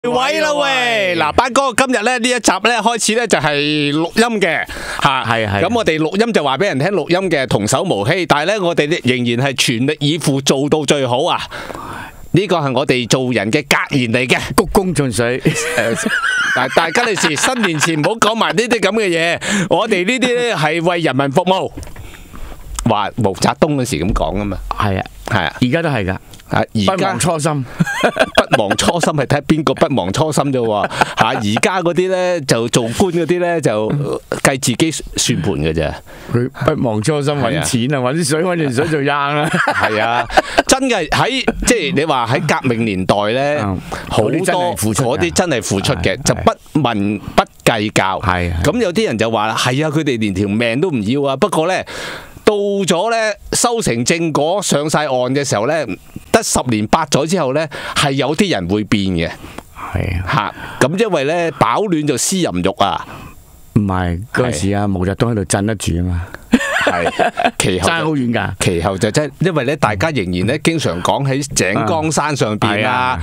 位啦喂，嗱，班哥今日咧呢一集咧開始咧就係錄音嘅吓， 係咁我哋錄音就話俾人聽錄音嘅同手無欺，但係咧我哋仍然係全力以赴做到最好啊！呢個係我哋做人嘅格言嚟嘅， 鞠躬盡瘁。 但係大家嘅事，新年前唔好講埋呢啲咁嘅嘢，我哋呢啲咧係為人民服務。話毛澤東嗰時咁講啊嘛， 係啊， 係啊， 而家都係㗎。不忘初心， 不忘初心係睇邊個不忘初心啫喎嚇！而家嗰啲咧就做官嗰啲咧就計自己算盤嘅啫。 佢不忘初心揾錢啊，揾啲水揾完水就扔啦。 係啊，真嘅喺即係你話喺革命年代咧，好多嗰啲真係付出嘅，就不問不計較。係咁有啲人就話啦，係啊，佢哋連條命都唔要啊。不過咧，到咗咧收成正果上晒岸嘅時候咧，得10年8載之後咧，係有啲人會變嘅。係嚇，咁因為咧飽暖就思淫欲啊。 唔係嗰陣時啊，毛澤東喺度鎮得住啊嘛。 係，其後爭好遠㗎。 其後就真係，因為咧大家仍然咧經常講喺井岡山上邊啊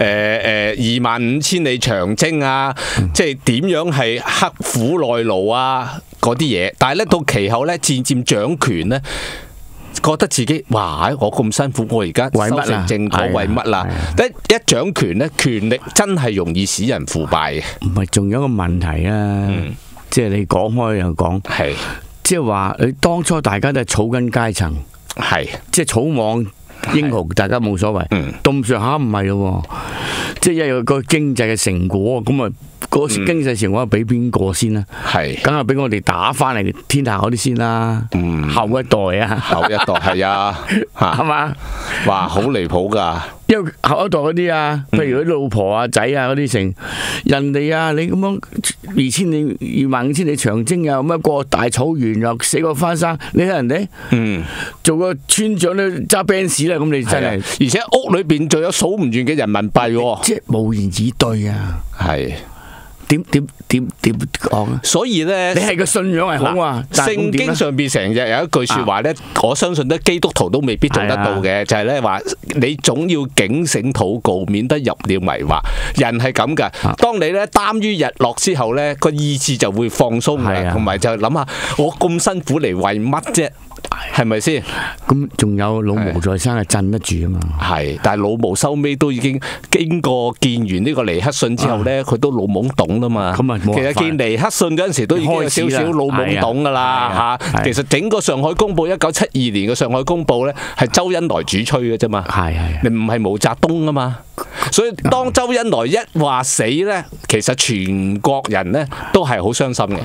，25000里長征啊，即係點樣係刻苦耐勞啊嗰啲嘢。但係咧到其後咧漸漸掌權咧，覺得自己哇！我咁辛苦，我而家修成正果為乜啦？一掌權咧，權力真係容易使人腐敗嘅。 唔係，仲有一個問題啊，即係你講開又講，係即係話你當初大家都係草根階層，係即係草莽英雄，大家冇所謂。到咁上下唔係咯，即係一有個經濟嘅成果咁啊。嗰時經濟成果俾邊個先啦？係，梗係俾我哋打翻嚟天下嗰啲先啦。後一代啊， 後一代係啊， 係嘛？ 哇，好離譜㗎！ 因為後一代嗰啲啊，譬如啲老婆啊、仔啊嗰啲成人哋啊，你咁樣2000里、25000里長征啊，咁樣過大草原又死過翻生，你睇人哋，做個村長都揸 Benz 啦，咁你真係， 而且屋裏邊仲有數唔完嘅人民幣喎， 即係無言以對啊！ 係。 點講啊？ 所以咧， 你係個信仰係好啊。 聖經上邊成日有一句説話咧，我相信咧基督徒都未必做得到嘅，就係咧話你總要警醒禱告，免得入了迷惑。人係咁噶，當你咧耽於日落之後咧，個意志就會放鬆嘅，同埋就諗下我咁辛苦嚟為乜啫？係咪先？ 咁仲有老毛在生係鎮得住啊嘛。係， 但係老毛收尾都已經經過見完呢個尼克遜之後咧，佢都老懵懂啦嘛。咁啊，其實見尼克遜嗰陣時都已經有少少老懵懂噶啦嚇。其實整個上海公報1972年嘅上海公報咧，係周恩來主催嘅啫嘛。你唔係毛澤東啊嘛。所以當周恩來一話死咧，其實全國人咧都係好傷心嘅。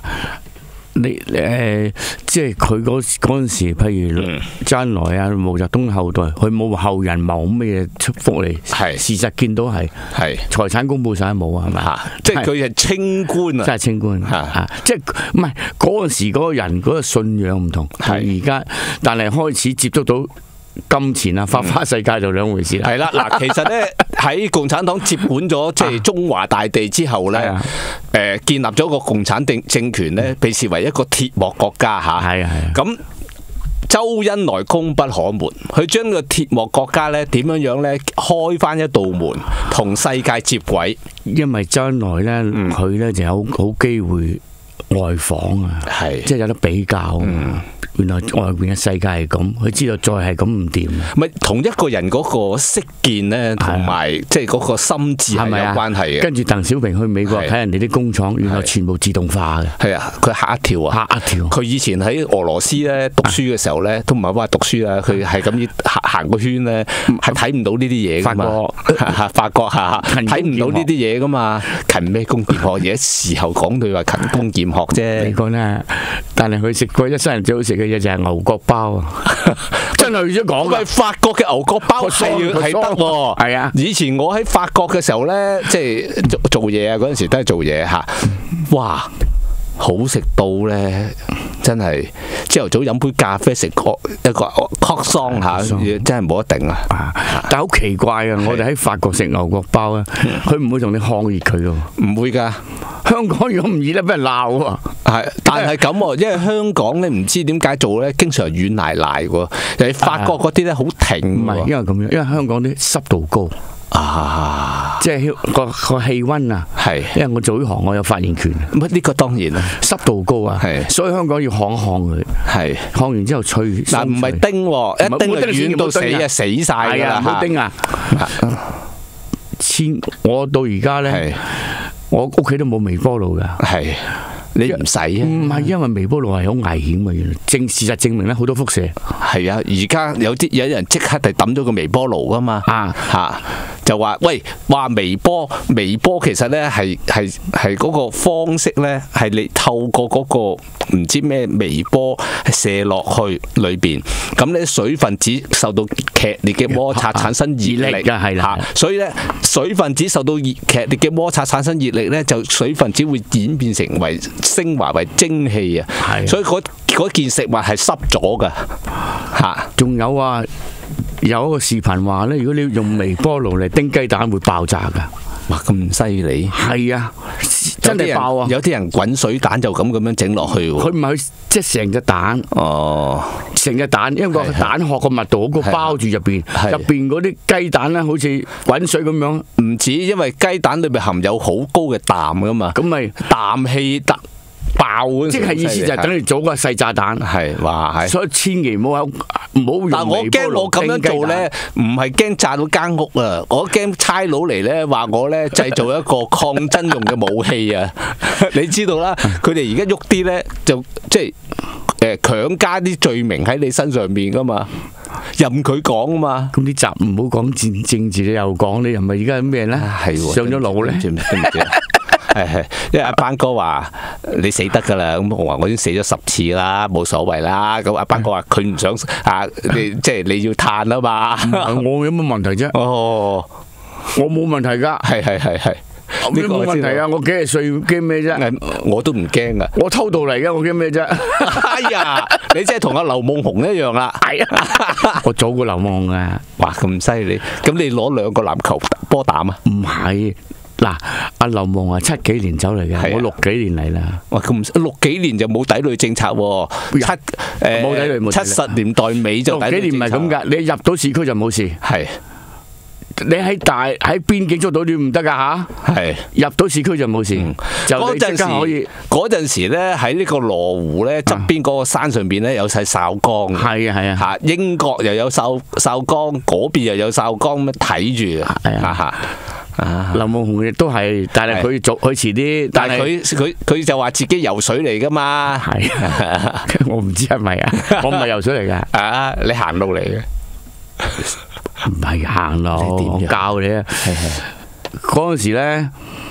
即係佢嗰陣時，譬如周恩來啊、毛澤東後代，佢冇後人謀咩出福利，事實見到係財產公佈晒冇啊，係咪？ 即係佢係清官啊， 真係清官即係唔係嗰陣時嗰個人嗰個信仰唔同，同而家，但係開始接觸到金錢啊、花花世界就兩回事啦。 係啦，嗱，其實咧喺共產黨接管咗即係中華大地之後咧，建立咗個共產政權咧，被視為一個鐵幕國家嚇。係啊係啊。咁周恩來功不可沒，佢將個鐵幕國家咧點樣咧開翻一道門，同世界接軌。 因為周恩來咧，佢咧就有好機會外訪啊，即係有得比較。原來外邊嘅世界係咁，佢知道再係咁唔掂。 咪同一個人嗰個識見咧，同埋即係嗰個心智係有關係嘅。 跟住鄧小平去美國睇人哋啲工廠，原來全部自動化嘅。 係啊，佢嚇一跳啊！嚇一跳！佢以前喺俄羅斯咧讀書嘅時候咧，都唔係話讀書啊，佢係咁行個圈咧，係睇唔到呢啲嘢㗎嘛。法國嚇睇唔到呢啲嘢㗎嘛。勤咩工儉學？而家時候講到話勤工儉學啫。 你講咧，但係佢食過一生人最好食嘅嘢就係牛角包啊！真係要講嘅，法國嘅牛角包係得喎。係啊！以前我喺法國嘅時候咧，即係做嘢啊，嗰陣時都係做嘢嚇。哇！好食到咧，真係朝頭早飲杯咖啡食一個曲桑嚇，真係冇得頂啊！但係好奇怪啊！我哋喺法國食牛角包咧，佢唔會同你烘熱佢㗎， 唔會㗎。 香港如果唔熱咧，俾人鬧喎。 係，但係咁喎，因為香港咧唔知點解做咧，經常軟賴賴喎。你法國嗰啲咧好挺喎。 因為咁樣，因為香港啲濕度高。 即係個氣温啊，因為我做呢行我有發言權。 乜呢個當然啦， 濕度高啊，所以香港要烘佢，烘完之後吹。 嗱唔係叮喎，一叮就軟到死啊，死曬㗎啦， 唔好叮啊！我到而家咧，我屋企都冇微波爐㗎。你唔使啊？唔係，因為微波爐係好危險嘅，原來事實證明咧好多輻射。係啊，而家有人即刻就抌咗個微波爐㗎嘛。就話微波其實咧係嗰個方式咧係你透過嗰個唔知咩微波射落去裏邊，咁咧水分子受到劇烈嘅摩擦產生熱力㗎，係啦。所以咧水分子受到劇烈嘅摩擦產生熱力咧，就水分子會演變成為升華為蒸汽啊。所以嗰件食物係濕咗㗎。 仲有啊！有一個視頻話咧，如果你用微波爐嚟叮雞蛋會爆炸㗎。 哇！咁犀利。係啊， 真係爆啊！ 有啲人滾水蛋就咁樣整落去喎。 佢唔係即係成隻蛋。哦。成隻蛋，因為個蛋殼個密度好高，包住入邊嗰啲雞蛋咧，好似滾水咁樣。 唔止，因為雞蛋裏邊含有好高嘅氮㗎嘛。 咁咪氮氣爆，即係意思就係等於組個細炸彈。所以千祈唔好用。 但我驚我咁樣做咧，唔係驚炸到間屋啊！我驚差佬嚟咧話我咧製造一個抗爭用嘅武器啊！你知道啦，佢哋而家喐啲咧就即係強加啲罪名喺你身上面噶嘛，任佢講啊嘛。 咁啲集唔好講政治，你又講你係咪而家咩咧？上咗腦咧？ 因為阿班哥話你死得噶啦，咁我話我已經死咗10次啦，冇所謂啦。咁阿班哥話佢唔想即係你要嘆啊嘛。 我有乜問題啫？我冇問題噶。 係。 你冇問題啊！我幾廿歲驚咩啫？ 我都唔驚噶。 我偷渡嚟嘅，我驚咩啫？ 哎呀，你真係同阿劉夢熊一樣啦。 係啊，我早過劉夢啊。 哇，咁犀利！咁你攞2個籃球波膽啊？ 唔係。嗱，阿劉夢係70幾年走嚟嘅，我60幾年嚟啦。 哇，咁60幾年就冇抵壘政策喎。 冇抵壘 ，70年代尾就抵壘政策。 60幾年唔係咁㗎，你入到市區就冇事。 係。 你喺邊境捉到你唔得㗎嚇。係。入到市區就冇事。 嗰陣時咧，喺呢個羅湖咧側邊嗰個山上邊咧有晒哨崗。係啊。英國又有哨崗，嗰邊又有哨崗，咁睇住。係。 劉夢熊亦都係，但係佢遲啲， 但係佢就話自己游水嚟噶嘛。係， 我唔知係咪啊？我唔係游水嚟噶。 你行路嚟嘅？ 唔係行路，我教你啊。嗰陣時咧，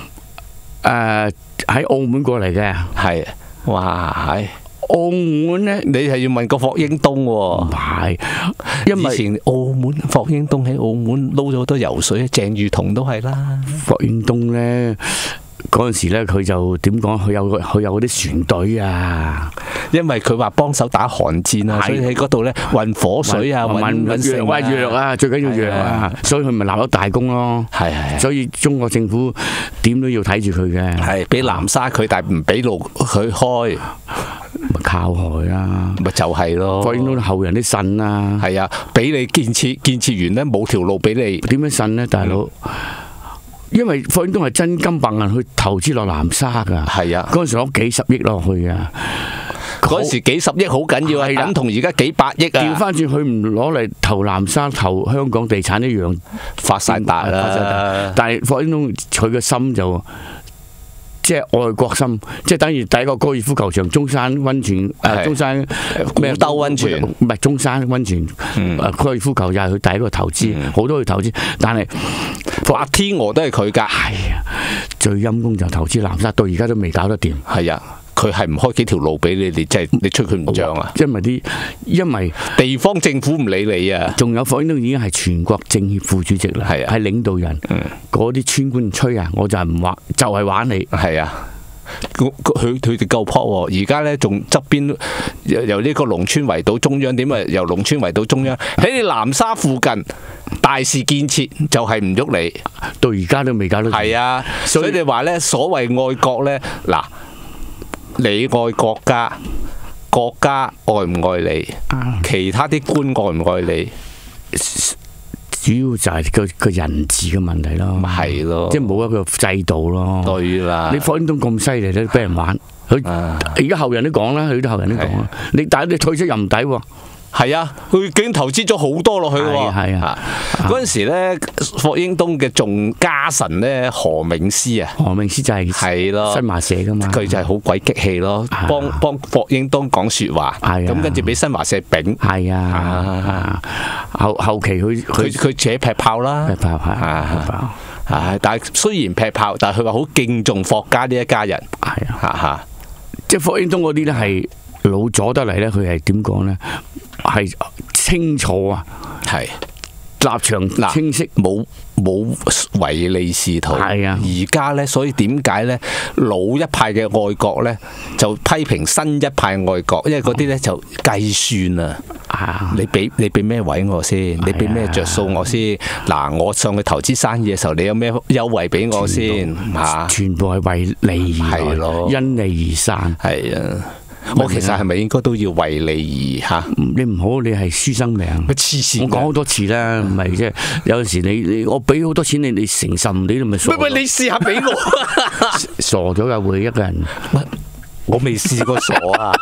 喺澳門過嚟嘅。係，哇係。澳門咧， 你係要問個霍英東喎？ 唔係，因為以前澳門霍英東喺澳門撈咗好多游水，鄭裕彤都係啦。 霍英東咧嗰陣時咧，佢就點講？佢有嗰啲船隊啊， 因為佢話幫手打韓戰啊，所以喺嗰度咧運火水啊， 運藥啊，最緊要藥啊，所以佢咪立咗大功咯。係，所以中國政府點都要睇住佢嘅。 係俾南沙佢，但係唔俾路佢開。 咪靠害啦， 咪就係咯。 霍英東後人啲腎啊， 係啊，俾你建設完咧，冇條路俾你。 點樣腎咧，大佬？因為霍英東係真金白銀去投資落南沙噶。係啊，嗰陣時攞幾十億落去啊。 嗰時幾十億好緊要啊，等同而家幾百億啊。 調翻轉佢唔攞嚟投南沙，投香港地產一樣發晒達啦。 但係霍英東佢個心就。即係愛國心，即係等於第一個高爾夫球場中山溫泉，中山咩兜溫泉， 唔係中山溫泉，高爾夫球又係佢第一個投資，好多去投資，但係白天鵝都係佢㗎。 係啊，最陰功就投資南沙，到而家都未搞得掂。 係啊。佢係唔開幾條路俾你，你真係你吹佢唔脹啊！ 因為地方政府唔理你啊！ 仲有霍英東已經係全國政協副主席啦，係領導人。嗰啲村官吹啊，我就係唔玩，就係玩你。係啊， 佢哋夠撲喎！而家咧仲側邊由呢個農村圍島中央，點啊？由農村圍島中央喺你南沙附近大肆建設，就係唔喐你。 到而家都未搞到。 係啊，所以你話咧，所謂愛國咧，嗱。你愛國家，國家愛唔愛你？其他啲官愛唔愛你？ 主要就係個人治嘅問題咯， 係咯， 即係冇一個制度咯。 對啦， 你霍英東咁犀利咧，俾人玩，佢而家後人都講啦，佢啲後人都講啦。但係你退出又唔抵喎。 係啊，佢竟然投資咗好多落去喎。係啊，嗰陣時咧，霍英東嘅眾家臣咧，何銘詩啊， 何銘詩就係咯新華社噶嘛， 佢就係好鬼激氣咯，幫霍英東講説話，咁跟住俾新華社丙。係啊， 後期佢自己劈炮啦， 劈炮。 但係雖然劈炮，但係佢話好敬重霍家呢一家人。係啊， 即係霍英東嗰啲咧係老左得嚟咧，佢係點講咧？係清楚啊，係立場清晰，冇唯利是圖。係啊，而家咧，所以點解咧老一派嘅愛國咧就批評新一派愛國，因為嗰啲咧就計算啊。你俾咩位我先？你俾咩着數我先？嗱，我上去投資生意嘅時候，你有咩優惠俾我先？全部係為利而來，因利而散。係啊。我其實係咪應該都要為利而嚇？你唔好，你係輸生命。黐線！我講好多次啦，唔係即係有陣時你我俾好多錢你承受唔到，你咪傻。喂，你試下俾我。傻咗㗎會一個人。我未試過傻啊！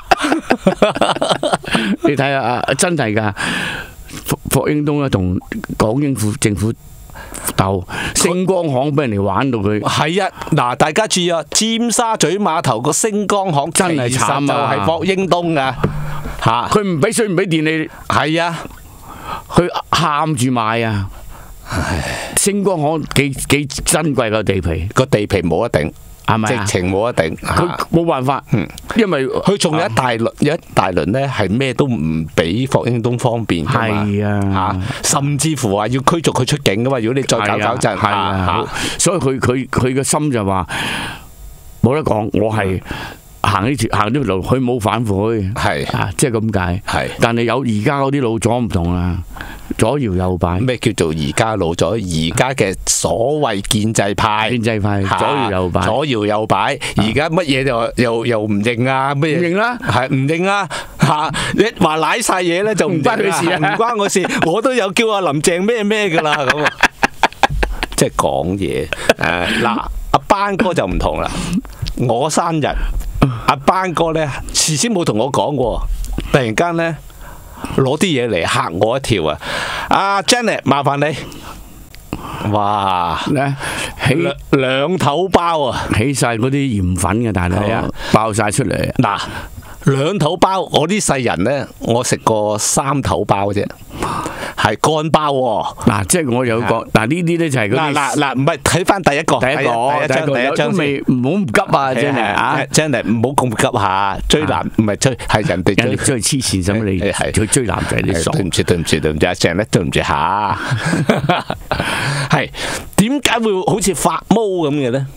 你睇下真係㗎，霍英東咧同港英政府鬥星光行俾人哋玩到佢。係啊，嗱，大家注意啊，尖沙咀碼頭個星光行真係慘啊，就係霍英東噶嚇，佢唔俾水唔俾電你。係啊，佢喊住買啊。星光行幾珍貴個地皮，個地皮冇得頂。係咪直情冇得頂，佢冇辦法，因為佢仲有一大輪咧，係咩都唔俾霍英東方便㗎嘛。係啊，甚至乎話要驅逐佢出境㗎嘛。如果你再搞陣，所以佢嘅心就話冇得講，我係行呢條路，佢冇反悔，係啊，即係咁解。係，但係有而家嗰啲老左唔同啦。左搖右擺，咩叫做而家老左？而家嘅所謂建制派，左搖右擺，左搖右擺。而家乜嘢又唔認啊？乜嘢唔認啦？係唔認啊？嚇！你話賴晒嘢咧，就唔關佢事啊！唔關我事，我都有叫阿林鄭咩㗎啦咁啊！即係講嘢嗱，阿班哥就唔同啦。我生日，阿班哥咧事先冇同我講喎，突然間咧。攞啲嘢嚟嚇我一跳啊！阿 Janet， 麻煩你，哇，起兩頭包啊，起晒嗰啲鹽粉嘅大佬，爆晒出嚟。嗱，兩頭包，我啲細人咧，我食過三頭包啫。係乾包喎，嗱，即係我有個，嗱呢啲咧就係嗰啲，嗱唔係睇翻第一個，第一張未，唔好唔急啊，真係啊，真係唔好咁急下，追男唔係追，係人哋追黐線，使乜你去追男仔你傻？對唔住，阿鄭咧，對唔住下，係點解會好似發毛咁嘅咧？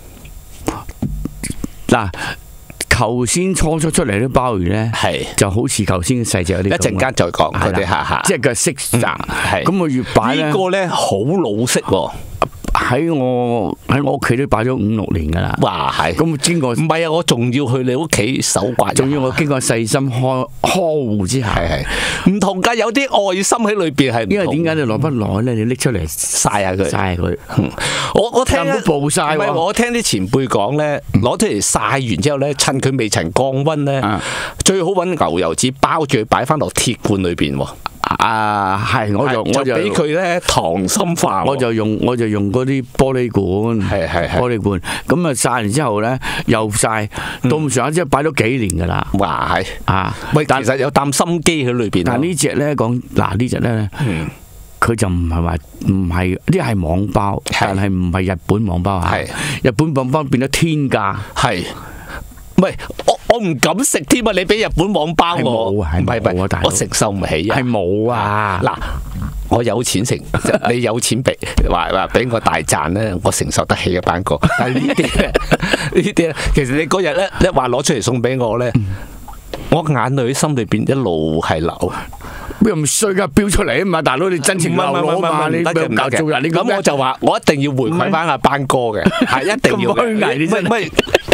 嗱。頭先初出嚟啲鮑魚咧，係就好似頭先細隻嗰啲，一陣間再講嗰啲下，即係個色澤。係咁我越擺咧，呢個咧好老式喎。喺我屋企都擺咗5-6年㗎啦。哇，係咁經過，唔係啊，我仲要去你屋企手刮，仲要我經過細心呵護之下，係唔同㗎，有啲愛心喺裏邊係。因為點解你攞不耐咧？你拎出嚟曬下佢，我聽咧，唔係我聽啲前輩講咧，攞出嚟曬完之後咧，趁佢未曾降溫咧，最好揾牛油紙包住佢擺翻落鐵罐裏邊喎。係，我就俾佢咧溏心化，我就用嗰啲玻璃罐，玻璃罐，咁啊曬完之後咧又曬，到咁上下之後擺咗幾年㗎啦。哇，係啊，喂，其實有擔心機喺裏邊。但呢隻咧講，嗱呢隻咧，佢就唔係呢係網包，但係唔係日本網包啊。日本網包變咗天價。係。喂，我唔敢食添啊！你俾日本網包我，唔係我承受唔起啊！係冇啊！嗱，我有錢食，你有錢俾話俾我大賺咧，我承受得起嘅班哥。但係呢啲咧，其實你嗰日咧一話攞出嚟送俾我咧，我眼淚喺心裏邊一路係流。咩咁衰噶？飆出嚟啊嘛！大佬你真情流露嘛！你唔夠做人，你咁我就話我一定要回饋翻阿班哥嘅，係一定要。咁虛偽你真係。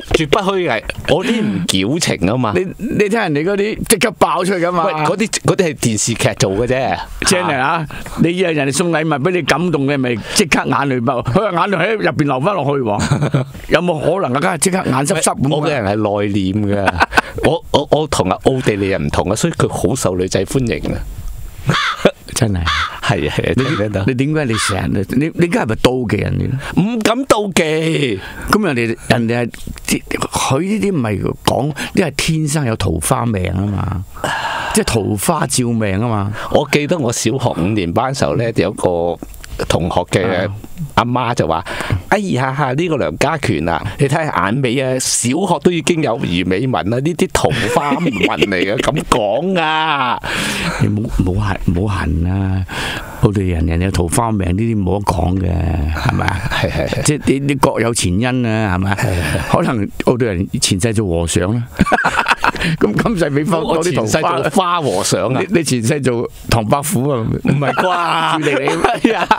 絕不虛偽，我啲唔矯情啊嘛。 你睇人哋嗰啲即刻爆出嚟噶嘛？ 喂，嗰啲係電視劇做嘅啫。 真係啊！你以為人哋送禮物俾你感動嘅，咪即刻眼淚爆？佢話眼淚喺入邊流翻落去喎，有冇可能啊？梗係即刻眼濕濕咁。 我嘅人係內斂嘅，我同阿奧地利人唔同啊，所以佢好受女仔歡迎啊！ 真係係啊！ 你點解你成日你而家係咪妒忌人哋咧？ 唔敢妒忌。 咁人哋係佢呢啲唔係講，因為天生有桃花命啊嘛，即係桃花照命啊嘛。 我記得我小學5年班時候咧，有個同學嘅阿媽就話：哎呀，呢個梁家權啊，你睇下眼尾啊，小學都已經有魚尾紋啦，呢啲桃花紋嚟嘅，咁講啊！ 你冇痕啊！我哋人有桃花命，呢啲冇得講嘅，係咪啊？係，即係你各有前因啊，係咪？可能我哋人前世做和尚啦。咁今世俾翻多啲桃花， 做花和尚啊！ 你前世做唐伯虎啊？ 唔係啩？ 住地你啊！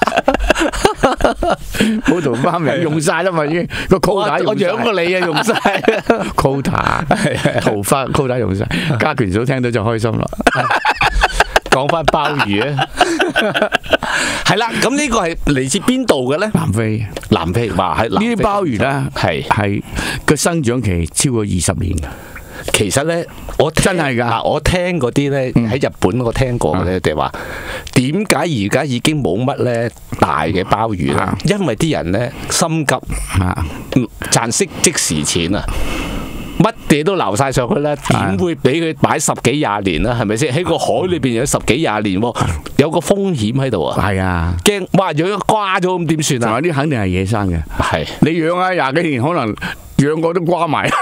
冇桃花命用晒啦嘛，已經個 quota 我養過你啊，用晒 quota 桃花 quota 用晒，家權嫂聽到就開心啦。 講翻鮑魚啊，係啦，咁呢個係嚟自邊度嘅咧？南非話係呢啲鮑魚咧，係個生長期超過20年。 其實咧，我真係㗎，我聽嗰啲咧喺日本我聽過嘅咧，就話點解而家已經冇乜咧大嘅鮑魚咧？因為啲人咧心急，賺即時錢啊！乜嘢都撈晒上去啦，點會俾佢擺10幾20年啦？係咪先？喺個海裏邊有10幾20年喎，有個風險喺度啊！係啊，驚哇！養咗瓜咗咁點算啊？ 仲有啲肯定係野生嘅，係你養啊20幾年，可能養過都瓜埋。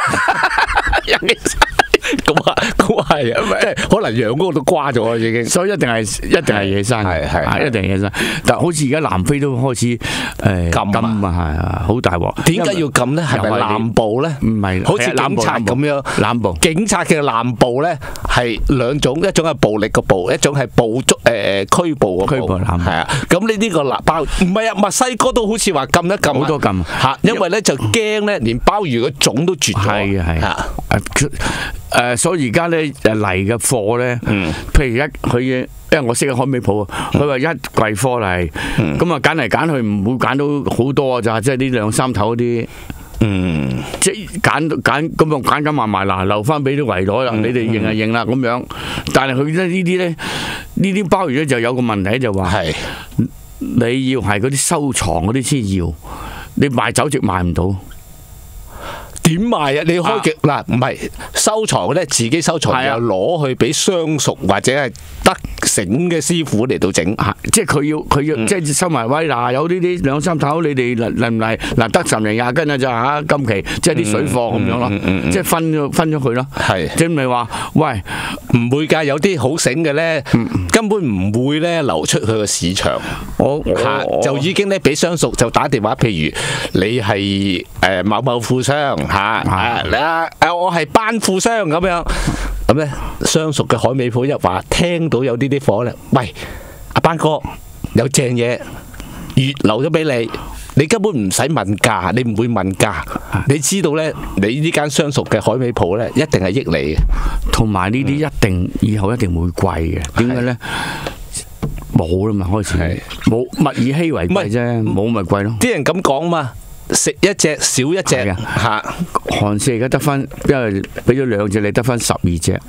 咁啊係啊，即係可能養嗰個都瓜咗已經，所以一定係野生，係一定係野生。但係好似而家南非都開始禁啊，係啊，好大鑊。點解要禁咧？係咪南部咧？唔係，好似警察咁樣。南部警察嘅南部咧係兩種，一種係暴力嘅暴，一種係捕捉拘捕嘅捕。係啊，咁你呢個鮑唔係啊，墨西哥都好似話禁一禁，好多禁嚇，因為咧就驚咧連鮑魚嘅種都絕咗。係啊。所以而家咧嚟嘅貨咧，譬如因為我識嘅海味鋪啊，佢話一櫃貨嚟，咁啊揀嚟揀去唔會揀到好多啊，咋，即係呢2、3頭嗰啲，即係揀咁樣揀埋嗱，留翻俾啲圍攞啦，你哋認就認啦咁樣。但係佢咧呢啲鮑魚咧就有個問題就話，你要係嗰啲收藏嗰啲先要，你賣酒席賣唔到。點賣啊？你開極嗱，唔係收藏咧，自己收藏又攞去俾相熟或者係得醒嘅師傅嚟到整，即係佢要即係收埋威嗱，有呢啲2、3頭，你哋嚟唔嚟嗱？得10零20斤啊咋嚇？今期即係啲水貨咁樣咯，即係分咗佢咯。係即係咪話喂？唔會㗎，有啲好醒嘅咧，根本唔會咧流出去個市場。就已經咧俾相熟就打電話，譬如你係某某富商。我係班富商咁樣，咁咧相熟嘅海味鋪一話聽到有呢啲貨咧，喂，阿班哥有正嘢預留咗俾你，你根本唔使問價，你唔會問價，你知道咧，你呢間相熟嘅海味鋪咧一定係益你嘅，同埋呢啲一定以後一定會貴嘅，點解咧？冇啦嘛，開始冇物以稀為貴啫，冇咪貴咯，啲人咁講嘛。食一隻少一隻嚇，韓式而家得翻，因為俾咗2隻你得翻12隻。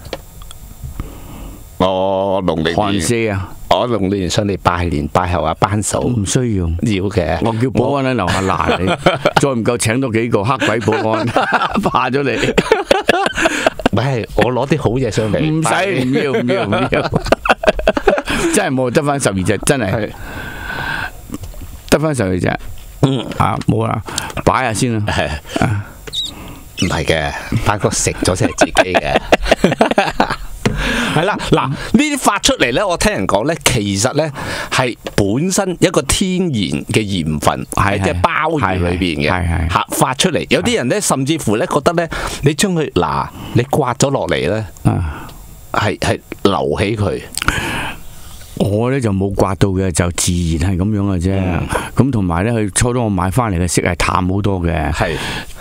我農曆韓式啊，我農曆年上嚟拜年拜候阿班嫂，唔需要嘅。我叫保安喺樓下鬧你，再唔夠請多幾個黑鬼保安，怕咗你。唔係，我攞啲好嘢上嚟。唔使，唔要，真係冇得翻12隻，真係得翻12隻。冇啦，擺下先啦。唔係嘅，班哥食咗先係自己嘅。係啦，嗱呢啲發出嚟咧，我聽人講咧，其實咧係本身一個天然嘅鹽分，係即係鮑魚裏邊嘅嚇發出嚟。有啲人咧，甚至乎咧覺得咧，你將佢你刮咗落嚟咧，係留起佢。我咧就冇刮到嘅，就自然係咁樣嘅啫。咁同埋咧，佢初初我買翻嚟嘅色係淡好多嘅。係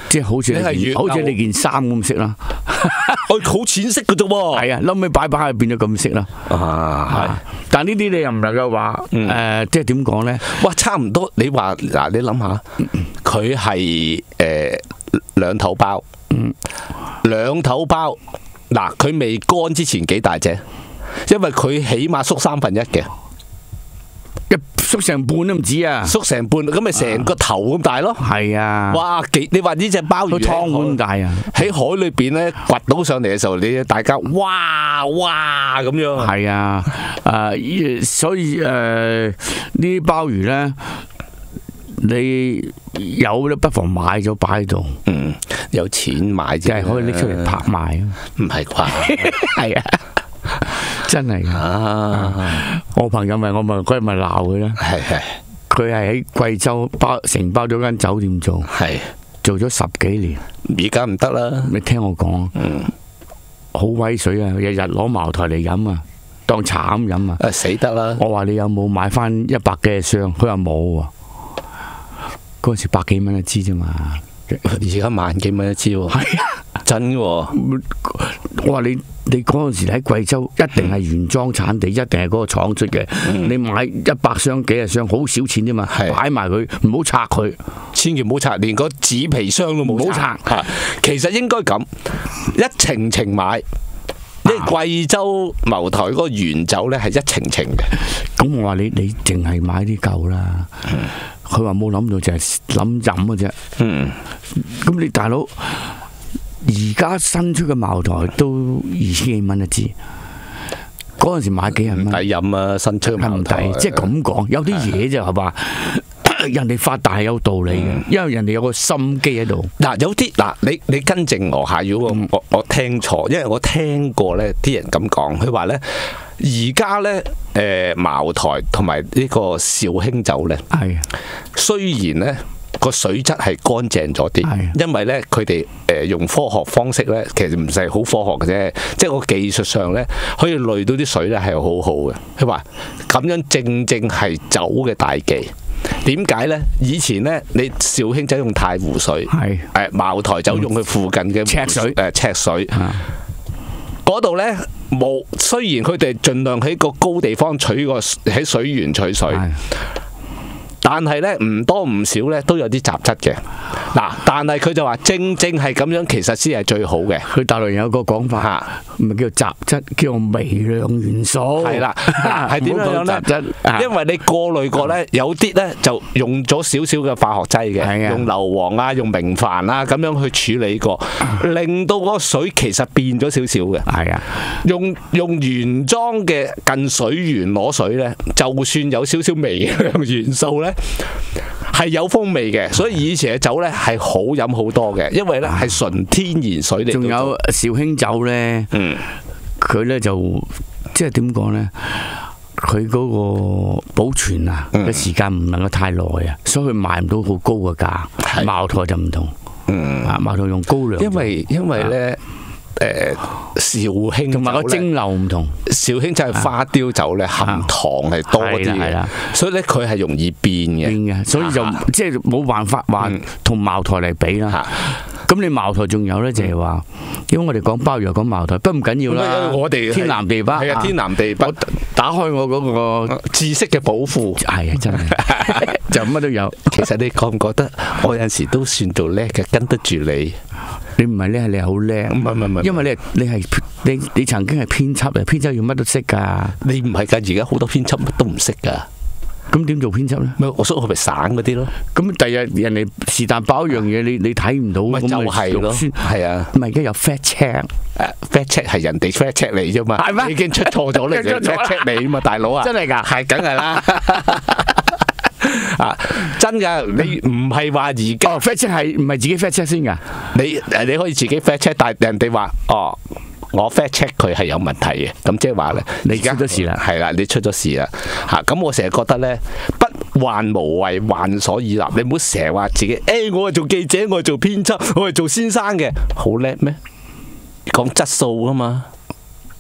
即係好似你件衫咁色啦， 好淺色嘅啫喎。 係啊，後尾擺就變咗咁色啦。係，但呢啲你又唔能夠話即係點講咧？ 哇，差唔多。你話嗱，你諗下，佢係兩頭包，兩頭包嗱，佢未乾之前幾大隻？因為佢起碼縮1/3嘅。 縮成半都唔止啊！ 縮成半，咁咪成個頭咁大咯。 係啊！哇， 你話呢隻鮑魚湯碗咁大啊！ 喺海裏邊咧掘到上嚟嘅時候，你大家哇咁樣。 係啊！所以呢啲鮑魚咧，你有咧不妨買咗擺喺度。 有錢買啫， 即係可以拎出嚟拍賣啊！ 唔係啩？ 係啊！真係我朋友嗰日咪鬧佢啦。係，佢係喺貴州承包咗間酒店做咗10幾年。 而家唔得啦。 你聽我講，好威水啊！日日攞茅台嚟飲啊，當茶咁飲啊。 死得啦！ 我話你有冇買翻100幾箱？佢話冇喎。嗰陣時100幾蚊一支啫嘛。 而家1萬幾蚊一支喎。係啊，真喎。 我話你嗰陣時喺貴州一定係原裝產地，一定係嗰個廠出嘅。你買100箱幾十箱，好少錢啫嘛，擺埋佢，唔好拆佢， 千祈唔好拆，連個紙皮箱都冇拆。其實應該咁一程買，因為貴州茅台嗰個原酒咧係一程嘅。 咁我話你淨係買啲舊啦。佢話冇諗到，就係諗飲嘅啫。咁你大佬？而家新出嘅茅台都2000幾蚊一支，嗰陣時買幾廿蚊。 抵飲啊！新出嘅茅台唔抵，即係咁講，有啲嘢就係話人哋發大係有道理嘅，因為人哋有個心機喺度。 嗱，有啲嗱，你更正我下，如果我聽錯，因為我聽過咧啲人咁講，佢話咧而家咧茅台同埋呢個紹興酒咧，雖然咧。個水質係乾淨咗啲，因為咧佢哋用科學方式咧，其實唔係好科學嘅啫，即係個技術上咧可以濾到啲水咧係好好嘅。佢話咁樣正係酒嘅大忌。點解咧？以前咧你紹興酒用太湖水，茅台酒用佢附近嘅赤水，嗰度咧冇。雖然佢哋盡量喺個高地方喺水源取水。但係咧唔多唔少咧都有啲雜質嘅。嗱，但係佢就話正係咁樣，其實先係最好嘅。 佢大陸有個講法，唔係叫雜質，叫微量元素。係啦， 係點樣咧？因為你過濾過咧，有啲咧就用咗少少嘅化學劑嘅，用硫磺啊，用明礬啊咁樣去處理過，令到個水其實變咗少少嘅。係啊，用原裝嘅近水源攞水咧，就算有少少微量元素咧。係有風味嘅，所以以前嘅酒咧係好飲好多嘅，因為咧係純天然水嚟。仲有紹興酒咧，佢咧就即係點講咧？佢嗰個保存啊嘅時間唔能夠太耐啊，所以佢賣唔到好高嘅價。茅台就唔同，茅台用高粱， 因為咧。紹興同埋個蒸餾唔同， 紹興就係花雕酒咧，含糖係多啲嘅，所以咧佢係容易變嘅， 所以就即係冇辦法話同茅台嚟比啦。咁你茅台仲有咧就係話，因為我哋講鮑魚講茅台，不過唔緊要啦。 我哋天南地北， 係啊，天南地北。 打開我嗰個知識嘅寶庫， 係啊，真係就乜都有。 其實你覺唔覺得我有陣時都算做叻嘅，跟得住你？ 你唔係叻，你係好叻。唔係，因為你曾經係編輯嚟，編輯要乜都識㗎。 你唔係㗎，而家好多編輯乜都唔識㗎。 咁點做編輯咧？ 我所以咪省嗰啲咯。 咁第日人哋是但爆一樣嘢，你睇唔到， 咪就係咯。係啊， 咪而家有 fact check，fact check 係人哋 fact check 你啫嘛。 係咩？ 你已經出錯咗，你就 fact check 你嘛，大佬啊！ 真係㗎， 係梗係啦。啊，真㗎！你唔係話而家 fact check 係唔係自己 fact check 先㗎？ 你可以自己 fact check，但係人哋話我 fact check 佢係有問題嘅，咁即係話咧， 你而家出咗事啦， 係啦，你出咗事啦，咁我成日覺得咧，不患無謂，患所以立。你唔好成日話自己，我係做記者，我係做編輯，我係做先生嘅，好叻咩？講質素啊嘛，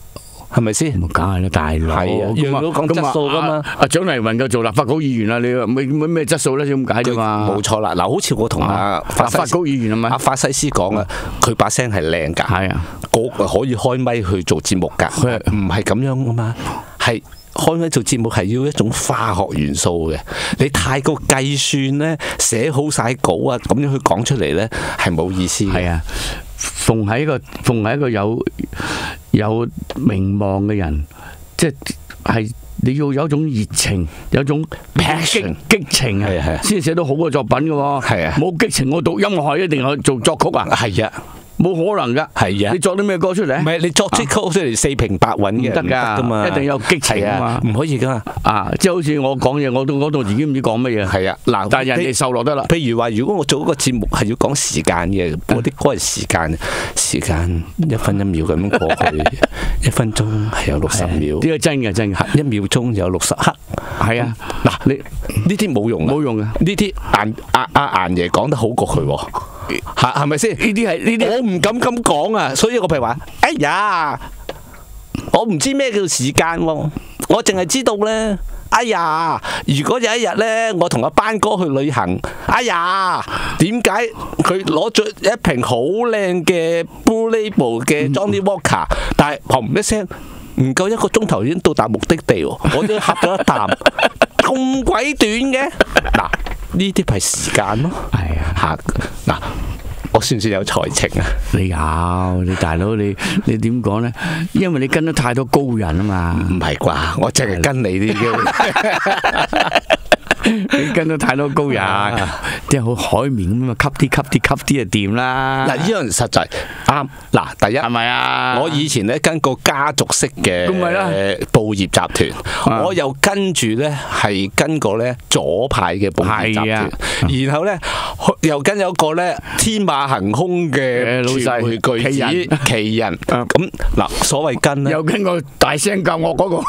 係咪先？ 梗係啦，大佬。 係啊，樣都講質素噶嘛。 阿蔣麗芸夠做立法局議員啦，你咩質素咧？咁解啫嘛。 冇錯啦，嗱，好似我同立法局議員係咪？ 阿法西斯講啊，佢把聲係靚㗎。係啊，可以開咪去做節目㗎。唔係咁樣噶嘛，係。開咪做節目係要一種化學元素嘅，你太過計算咧，寫好晒稿啊，咁樣去講出嚟咧係冇意思嘅。係啊，逢係一個有名望嘅人，即係你要有一種熱情，有一種激情啊，先寫到好嘅作品嘅喎。係啊，冇激情我讀音樂一定去做作曲啊。係啊。冇可能噶，係啊！你作啲咩歌出嚟？唔係你作啲曲出嚟四平八穩嘅，唔得噶嘛，一定有激情啊嘛，唔可以噶嘛。即係好似我講嘢，我到自己唔知講乜嘢。係啊，嗱，但係人哋受落得啦。譬如話，如果我做一個節目係要講時間嘅，我啲歌係時間1分1秒咁樣過去，1分鐘係有60秒。呢個真嘅，1秒鐘有60刻。係啊，嗱，你呢啲冇用，冇用嘅。呢啲顏爺講得好過佢喎。係咪先？呢啲我唔敢咁講啊，所以我譬如話，哎呀，我唔知咩叫時間喎，我淨係知道咧，哎呀，如果有一日咧，我同阿班哥去旅行，哎呀，點解佢攞咗一瓶好靚嘅 Blue Label 嘅 Johnny Walker，但係砰一聲，唔夠1個鐘頭已經到達目的地喎，我都喝咗一啖，咁鬼短嘅，嗱。呢啲係時間咯，係啊，嗱，我算唔算有才情啊？你大佬，你點講咧？因為你跟得太多高人啊嘛。唔係啩？我淨係跟你啲嘅。你跟到太多高人，啲好海綿咁啊，吸啲就掂啦。嗱，呢樣實在啱。嗱，第一係咪啊？我以前咧跟個家族式嘅報業集團，我又跟住咧係跟個咧左派嘅報業集團，然後咧又跟有個咧天馬行空嘅傳媒巨子奇人。咁嗱，所謂跟咧，又跟個大聲教我嗰個。